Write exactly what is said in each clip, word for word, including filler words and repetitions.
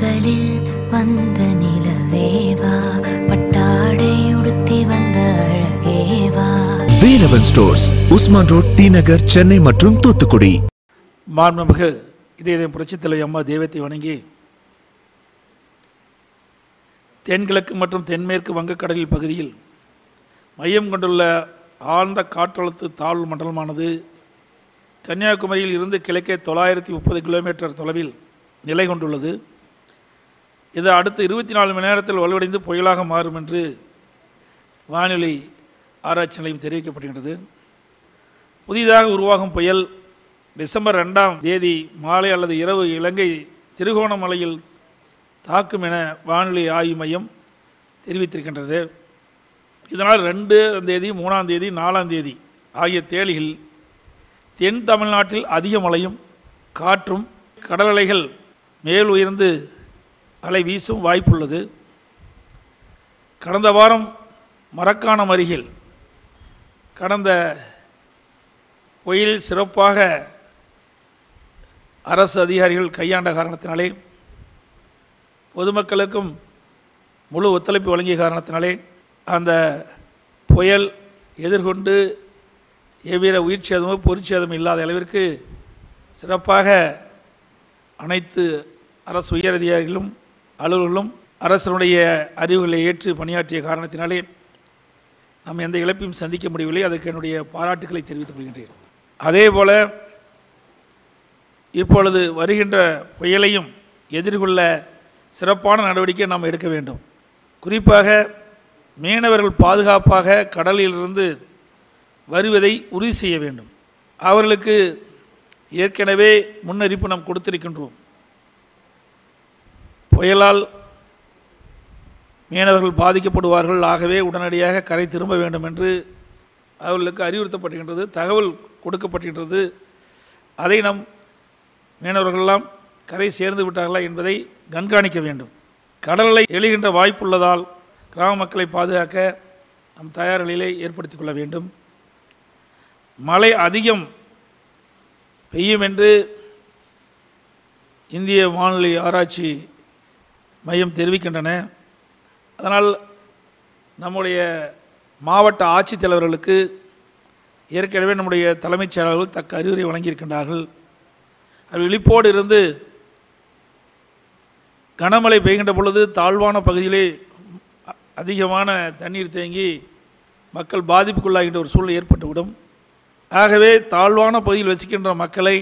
பகலில் வந்த நிலவேவா பட்டாடை உடுத்தி வந்த அழகேவா. Velavan stores, Usman road, T Nagar, Chennai மற்றும் தூத்துக்குடி. மாண்புமிகு இதய புரட்சித் தலைவி அம்மா தெய்வத்தை வணங்கி தென்கிழக்கு மற்றும் தென்மேற்கு வங்கக்கடலில் பகுதியில் மையம் கொண்டுள்ள ஆழ்ந்த காற்றழுத்த தாழ்வு மண்டலமானது கன்னியாகுமரியில் இருந்து கிழக்கே தொள்ளாயிரத்தி முப்பது கிலோமீட்டர் தொலைவில் நிலை கொண்டுள்ளது. இது அடுத்த இருபத்தி நாலு மணி நேரத்தில் வலுவடைந்து புயலாக மாறும் என்று வானிலை ஆராய்ச்சி நிலையம் தெரிவிக்கப்படுகின்றது. புதிதாக உருவாகும் புயல் டிசம்பர் ரெண்டாம் தேதி மாலை அல்லது இரவு இலங்கை திருகோணமலையில் தாக்கும் என வானிலை ஆய்வு மையம் தெரிவித்திருக்கின்றது. இதனால் ரெண்டு தேதி மூணாம் தேதி நாலாம் தேதி ஆகிய தேதியில் தென் தமிழ்நாட்டில் அதிக மழையும் காற்றும் கடல் அலைகள் மேல் உயர்ந்து அலை வீசும் வாய்ப்புள்ளது. கடந்த வாரம் மரக்காணம் அருகில் கடந்த புயலில் சிறப்பாக அரசு அதிகாரிகள் கையாண்ட காரணத்தினாலே, பொதுமக்களுக்கும் முழு ஒத்துழைப்பு வழங்கிய காரணத்தினாலே அந்த புயல் எதிர்கொண்டு எவ்வித உயிர் சேதமோ பொருட்சேதமும் இல்லாத அளவிற்கு சிறப்பாக அனைத்து அரசு உயர் அதிகாரிகளும் அலுவலர்களும் அரசனுடைய அறிவுகளை ஏற்று பணியாற்றிய காரணத்தினாலே நாம் எந்த இழப்பையும் சந்திக்க முடியவில்லை. அதற்கு என்னுடைய பாராட்டுக்களை தெரிவித்துக் கொள்கின்றேன். அதே போல இப்பொழுது வருகின்ற புயலையும் எதிர்கொள்ள சிறப்பான நடவடிக்கை நாம் எடுக்க வேண்டும். குறிப்பாக மீனவர்கள் பாதுகாப்பாக கடலிலிருந்து வருவதை உறுதி செய்ய வேண்டும். அவர்களுக்கு ஏற்கனவே முன்னறிப்பு நாம் கொடுத்திருக்கின்றோம். புயலால் மீனவர்கள் பாதிக்கப்படுவார்கள், ஆகவே உடனடியாக கரை திரும்ப வேண்டும் என்று அவர்களுக்கு அறிவுறுத்தப்படுகின்றது, தகவல் கொடுக்கப்பட்டிருக்கிறது. அதை நம் மீனவர்களெல்லாம் கரை சேர்ந்து விட்டார்களா என்பதை கண்காணிக்க வேண்டும். கடலை எழுகின்ற வாய்ப்புள்ளதால் கிராம மக்களை பாதுகாக்க நம் தயார் நிலையை ஏற்படுத்திக் கொள்ள வேண்டும். மழை அதிகம் பெய்யும் என்று இந்திய வானிலை ஆராய்ச்சி மையம் தெரிவிக்கின்றன. அதனால் நம்முடைய மாவட்ட ஆட்சித்தலைவர்களுக்கு ஏற்கனவே நம்முடைய தலைமைச் செயலாளர்கள் தக்க அறிவுரை வழங்கியிருக்கின்றார்கள். அவர் விழிப்போடு இருந்து கனமழை பெய்கின்ற பொழுது தாழ்வான பகுதியிலே அதிகமான தண்ணீர் தேங்கி மக்கள் பாதிப்புக்குள்ளாகின்ற ஒரு சூழ்நிலை ஏற்பட்டுவிடும். ஆகவே தாழ்வான பகுதியில் வசிக்கின்ற மக்களை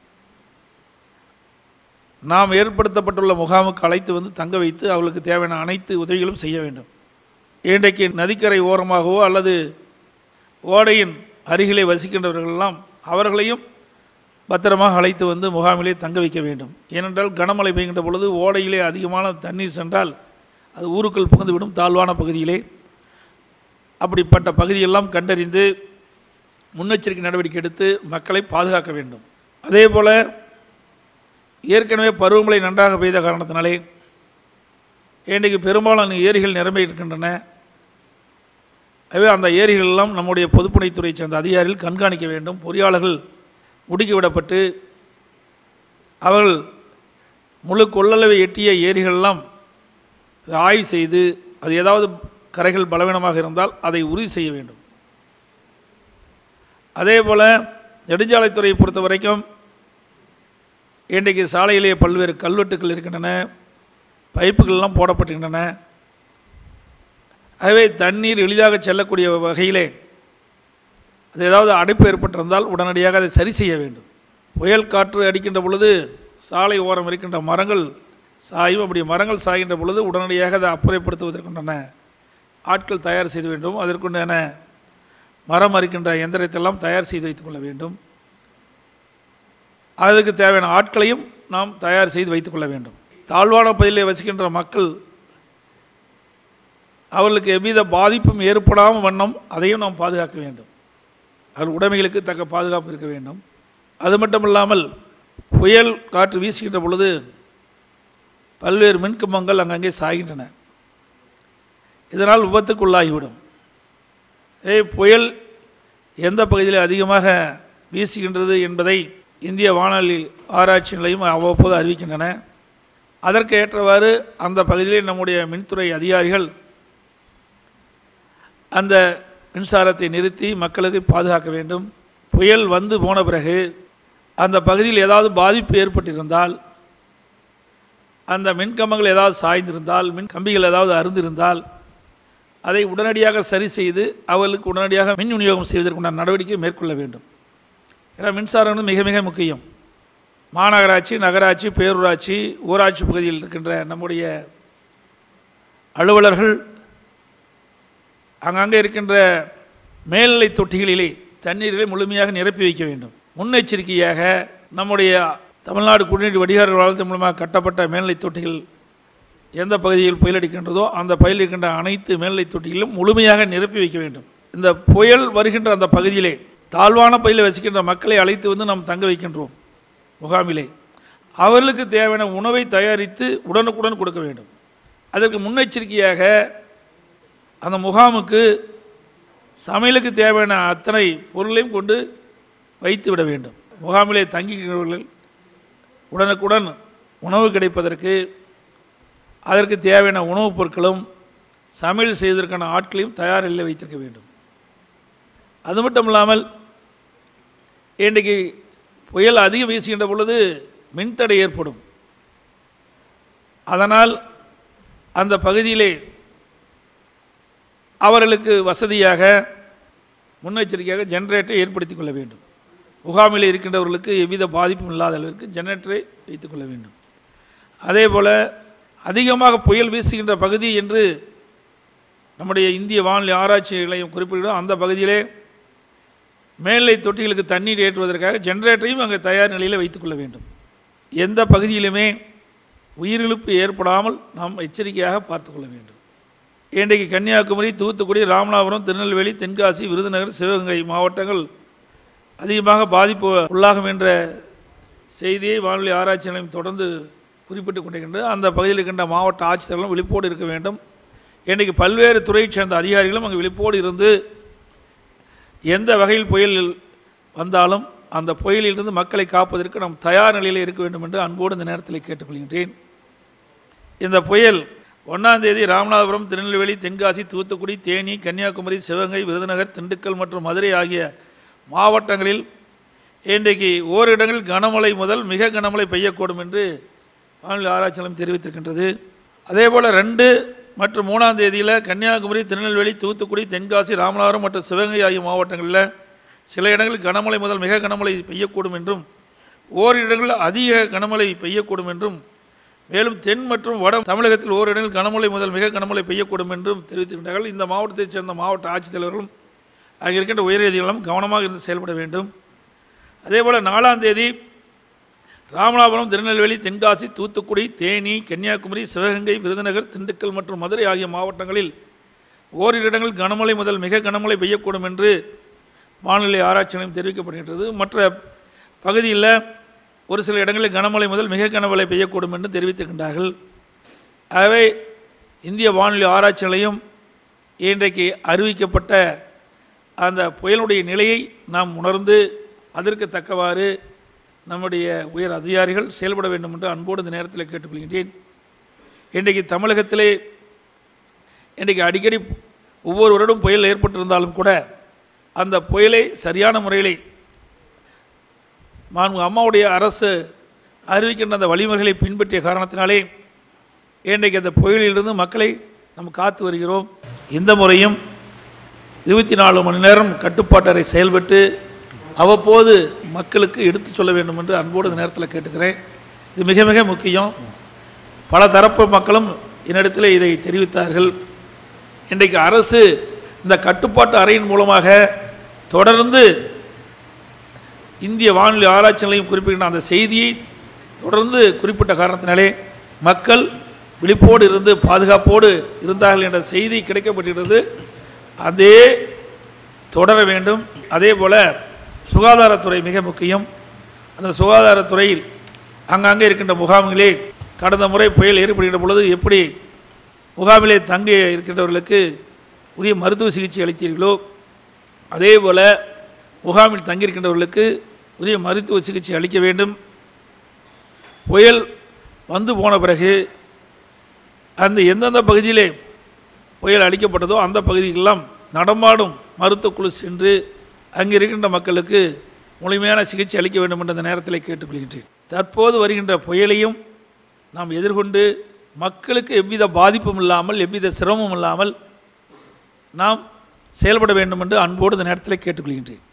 நாம் ஏற்படுத்தப்பட்டுள்ள முகாமுக்கு அழைத்து வந்து தங்க வைத்து அவர்களுக்கு தேவையான அனைத்து உதவிகளும் செய்ய வேண்டும். இன்றைக்கு நதிக்கரை ஓரமாகவோ அல்லது ஓடையின் அருகிலே வசிக்கின்றவர்களெல்லாம் அவர்களையும் பத்திரமாக அழைத்து வந்து முகாமிலே தங்க வைக்க வேண்டும். ஏனென்றால் கனமழை பெய்கின்ற பொழுது ஓடையிலே அதிகமான தண்ணீர் சென்றால் அது ஊருக்குள் புகுந்துவிடும். தாழ்வான பகுதியிலே அப்படிப்பட்ட பகுதியெல்லாம் கண்டறிந்து முன்னெச்சரிக்கை நடவடிக்கை எடுத்து மக்களை பாதுகாக்க வேண்டும். அதே போல் ஏற்கனவே பருவமழை நன்றாக பெய்த காரணத்தினாலே இன்றைக்கு பெரும்பாலான ஏரிகள் நிரம்பி இருக்கின்றன. ஆகவே அந்த ஏரிகளெல்லாம் நம்முடைய பொதுப்பணித்துறையை சேர்ந்த அதிகாரிகள் கண்காணிக்க வேண்டும். பொறியாளர்கள் முடுக்கிவிடப்பட்டு அவர்கள் முழு கொள்ளளவை எட்டிய ஏரிகளெல்லாம் ஆய்வு செய்து அது ஏதாவது கரைகள் பலவீனமாக இருந்தால் அதை உறுதி செய்ய வேண்டும். அதே போல் நெடுஞ்சாலைத்துறையை பொறுத்த வரைக்கும் இன்றைக்கு சாலையிலேயே பல்வேறு கல்வெட்டுக்கள் இருக்கின்றன, பைப்புகள்லாம் போடப்பட்டிருக்கின்றன. ஆகவே தண்ணீர் எளிதாக செல்லக்கூடிய வகையிலே அது ஏதாவது அடைப்பு ஏற்பட்டிருந்தால் உடனடியாக அதை சரி செய்ய வேண்டும். புயல் காற்று அடிக்கின்ற பொழுது சாலை ஓரம் இருக்கின்ற மரங்கள் சாயும். அப்படி மரங்கள் சாய்கின்ற பொழுது உடனடியாக அதை அப்புறப்படுத்துவதற்குண்டான ஆட்கள் தயார் செய்து வேண்டும். அதற்குண்டான மரம் அறுக்கின்ற எந்திரத்தெல்லாம் தயார் செய்து வைத்துக் கொள்ள வேண்டும். அதற்கு தேவையான ஆட்களையும் நாம் தயார் செய்து வைத்துக் கொள்ள வேண்டும். தாழ்வான பகுதியில் வசிக்கின்ற மக்கள் அவர்களுக்கு எவ்வித பாதிப்பும் ஏற்படாமல் வண்ணம் அதையும் நாம் பாதுகாக்க வேண்டும். அவர்கள் உடைமைகளுக்கு தக்க பாதுகாப்பு இருக்க வேண்டும். அது மட்டும் இல்லாமல் புயல் காற்று வீசுகின்ற பொழுது பல்வேறு மின்கம்பங்கள் அங்கங்கே சாய்கின்றன. இதனால் விபத்துக்குள்ளாகிவிடும். ஏ புயல் எந்த பகுதியில் அதிகமாக வீசுகின்றது என்பதை இந்திய வானிலை ஆராய்ச்சி நிலையம் அவ்வப்போது அறிவிக்கின்றன. அதற்கு ஏற்றவாறு அந்த பகுதியிலே நம்முடைய மின்துறை அதிகாரிகள் அந்த மின்சாரத்தை நிறுத்தி மக்களுக்கு பாதுகாக்க வேண்டும். புயல் வந்து போன பிறகு அந்த பகுதியில் ஏதாவது பாதிப்பு ஏற்பட்டிருந்தால், அந்த மின்கம்பங்கள் ஏதாவது சாய்ந்திருந்தால், மின் கம்பிகள் ஏதாவது அருந்திருந்தால் அதை உடனடியாக சரி செய்து அவர்களுக்கு உடனடியாக மின் விநியோகம் செய்வதற்குண்டான நடவடிக்கை மேற்கொள்ள வேண்டும். ஏன்னா மின்சாரம் வந்து மிக மிக முக்கியம். மாநகராட்சி, நகராட்சி, பேரூராட்சி, ஊராட்சி பகுதியில் இருக்கின்ற நம்முடைய அலுவலர்கள் அங்கங்கே இருக்கின்ற மேல்நிலை தொட்டிகளிலே தண்ணீரை முழுமையாக நிரப்பி வைக்க வேண்டும். முன்னெச்சரிக்கையாக நம்முடைய தமிழ்நாடு குடிநீர் வடிகால் வாரியத்தின் மூலமாக கட்டப்பட்ட மேல்நிலை தொட்டிகள் எந்த பகுதியில் புயல் அடிக்கின்றதோ அந்த புயல் இருக்கின்ற அனைத்து மேல்நிலை தொட்டிகளிலும் முழுமையாக நிரப்பி வைக்க வேண்டும். இந்த புயல் வருகின்ற அந்த பகுதியிலே தாழ்வான பகுதியில் வசிக்கின்ற மக்களை அழைத்து வந்து நாம் தங்க வைக்கின்றோம் முகாமிலே. அவர்களுக்கு தேவையான உணவை தயாரித்து உடனுக்குடன் கொடுக்க வேண்டும். அதற்கு முன்னெச்சரிக்கையாக அந்த முகாமுக்கு சமையலுக்கு தேவையான அத்தனை பொருளையும் கொண்டு வைத்து விட வேண்டும். முகாமிலே தங்கிக்கிறவர்கள் உடனுக்குடன் உணவு கிடைப்பதற்கு அதற்கு தேவையான உணவுப் பொருட்களும் சமையல் செய்வதற்கான ஆட்களையும் தயார் நிலையில் வைத்திருக்க வேண்டும். அது மட்டும் இல்லாமல் இன்றைக்கு புயல் அதிகம் வீசுகின்ற பொழுது மின்தடை ஏற்படும். அதனால் அந்த பகுதியிலே அவர்களுக்கு வசதியாக முன்னெச்சரிக்கையாக ஜெனரேட்டரை ஏற்படுத்தி கொள்ள வேண்டும். முகாமில் இருக்கின்றவர்களுக்கு எவ்வித பாதிப்பும் இல்லாத அளவிற்கு ஜெனரேட்டரை வைத்துக் கொள்ள வேண்டும். அதே போல் அதிகமாக புயல் வீசுகின்ற பகுதி என்று நம்முடைய இந்திய வானிலை ஆராய்ச்சி நிலையம் குறிப்பிடும். அந்த பகுதியிலே மேல்நிலை தொட்டிகளுக்கு தண்ணீர் ஏற்றுவதற்காக ஜெனரேட்டரையும் அங்கே தயார் நிலையில் வைத்துக்கொள்ள வேண்டும். எந்த பகுதியிலுமே உயிரிழப்பு ஏற்படாமல் நாம் எச்சரிக்கையாக பார்த்து கொள்ள வேண்டும். இன்றைக்கு கன்னியாகுமரி, தூத்துக்குடி, ராமநாதபுரம், திருநெல்வேலி, தென்காசி, விருதுநகர், சிவகங்கை மாவட்டங்கள் அதிகமாக பாதிப்பு உள்ளாகும் என்ற செய்தியை வானிலை ஆராய்ச்சி நிலையம் தொடர்ந்து குறிப்பிட்டு கொண்டிருக்கின்றது. அந்த பகுதியில் இருக்கின்ற மாவட்ட ஆட்சித்தலைவர்களும் விழிப்போடு இருக்க வேண்டும். இன்றைக்கு பல்வேறு துறையைச் சேர்ந்த அதிகாரிகளும் அங்கு விழிப்போடு இருந்து எந்த வகையில் புயல் வந்தாலும் அந்த புயலிலிருந்து மக்களை காப்பதற்கு நாம் தயார் நிலையில் இருக்க வேண்டும் என்று அன்போடு இந்த நேரத்தில் கேட்டுக்கொள்கின்றேன். இந்த புயல் ஒன்றாம் தேதி ராமநாதபுரம், திருநெல்வேலி, தென்காசி, தூத்துக்குடி, தேனி, கன்னியாகுமரி, சிவகங்கை, விருதுநகர், திண்டுக்கல் மற்றும் மதுரை ஆகிய மாவட்டங்களில் இன்றைக்கு ஓரிடங்களில் கனமழை முதல் மிக கனமழை பெய்யக்கூடும் என்று வானிலை ஆராய்ச்சி நிலையம் தெரிவித்திருக்கின்றது. அதேபோல் ரெண்டு மற்றும் மூணாம் தேதியில் கன்னியாகுமரி, திருநெல்வேலி, தூத்துக்குடி, தென்காசி, ராமநாதபுரம் மற்றும் சிவகங்கை ஆகிய மாவட்டங்களில் சில இடங்களில் கனமழை முதல் மிக கனமழை பெய்யக்கூடும் என்றும் ஓரிடங்களில் அதிக கனமழை பெய்யக்கூடும் என்றும் மேலும் தென் மற்றும் வட தமிழகத்தில் ஓரிடங்களில் கனமழை முதல் மிக கனமழை பெய்யக்கூடும் என்றும் தெரிவித்திருக்கிறார்கள். இந்த மாவட்டத்தைச் சேர்ந்த மாவட்ட ஆட்சித்தலைவர்களும் அங்கே இருக்கின்ற உயரதிகாரிகளும் கவனமாக இருந்து செயல்பட வேண்டும். அதேபோல் நாலாம் தேதி ராமநாதபுரம், திருநெல்வேலி, தென்காசி, தூத்துக்குடி, தேனி, கன்னியாகுமரி, சிவகங்கை, விருதுநகர், திண்டுக்கல் மற்றும் மதுரை ஆகிய மாவட்டங்களில் ஓரிரு இடங்களில் கனமழை முதல் மிக கனமழை பெய்யக்கூடும் என்று வானிலை ஆராய்ச்சி நிலையம் தெரிவிக்கப்படுகின்றது. மற்ற பகுதியில் ஒரு சில இடங்களில் கனமழை முதல் மிக கனமழை பெய்யக்கூடும் என்று தெரிவித்திருக்கின்றார்கள். ஆகவே இந்திய வானிலை ஆராய்ச்சி நிலையம் இன்றைக்கு அறிவிக்கப்பட்ட அந்த புயலுடைய நிலையை நாம் உணர்ந்து அதற்கு தக்கவாறு நம்முடைய உயர் அதிகாரிகள் செயல்பட வேண்டும் என்று அன்போடு இந்த நேரத்தில் கேட்டுக்கொள்கின்றேன். இன்றைக்கு தமிழகத்திலே இன்றைக்கு அடிக்கடி ஒவ்வொரு வருடம் புயல் ஏற்பட்டிருந்தாலும் கூட அந்த புயலை சரியான முறையிலே மாண்பு அம்மாவுடைய அரசு அறிவிக்கின்ற அந்த வழிமுறைகளை பின்பற்றிய காரணத்தினாலே இன்றைக்கு அந்த புயலிலிருந்து மக்களை நாம் காத்து வருகிறோம். இந்த முறையும் இருபத்தி நாலு மணி நேரம் கட்டுப்பாட்டறை செயல்பட்டு அவ்வப்போது மக்களுக்கு எடுத்து சொல்ல வேண்டும் என்று அன்போடு இந்த நேரத்தில் கேட்டுக்கிறேன். இது மிக மிக முக்கியம். பல தரப்பு மக்களும் என்னிடத்தில் இதை தெரிவித்தார்கள். இன்றைக்கு அரசு இந்த கட்டுப்பாட்டு அறையின் மூலமாக தொடர்ந்து இந்திய வானிலை ஆராய்ச்சி நிலையம் குறிப்பிட்ட அந்த செய்தியை தொடர்ந்து குறிப்பிட்ட காரணத்தினாலே மக்கள் விழிப்போடு இருந்து பாதுகாப்போடு இருந்தார்கள் என்ற செய்தி கிடைக்கப்பட்டிருக்கிறது. அதே தொடர வேண்டும். அதே போல் சுகாதாரத்துறை மிக முக்கியம். அந்த சுகாதாரத்துறையில் அங்கங்கே இருக்கின்ற முகாம்களே கடந்த முறை புயல் ஏற்படுகின்ற பொழுது எப்படி முகாமிலே தங்கி இருக்கின்றவர்களுக்கு உரிய மருத்துவ சிகிச்சை அளித்தீர்களோ அதே போல் முகாமில் தங்கியிருக்கின்றவர்களுக்கு உரிய மருத்துவ சிகிச்சை அளிக்க வேண்டும். புயல் வந்து போன பிறகு அந்த எந்தெந்த பகுதியிலே புயல் அளிக்கப்பட்டதோ அந்த பகுதிகளெல்லாம் நடமாடும் மருத்துவக்குழு சென்று அங்கே இருக்கின்ற மக்களுக்கு முழுமையான சிகிச்சை அளிக்க வேண்டும் என்ற நேரத்தில் கேட்டுக்கொள்கின்றேன். தற்போது வருகின்ற புயலையும் நாம் எதிர்கொண்டு மக்களுக்கு எவ்வித பாதிப்பும் இல்லாமல் எவ்வித சிரமமும் இல்லாமல் நாம் செயல்பட வேண்டும் என்று அன்போடு இந்த நேரத்தில் கேட்டுக்கொள்கின்றேன்.